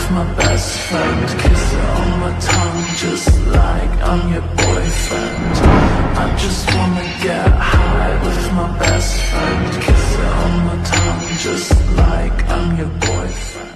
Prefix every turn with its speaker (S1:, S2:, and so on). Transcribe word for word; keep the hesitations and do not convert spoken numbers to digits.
S1: with my best friend. Kiss it on my tongue just like I'm your boyfriend. I just wanna get high with my best friend. Kiss it on my tongue just like I'm your boyfriend.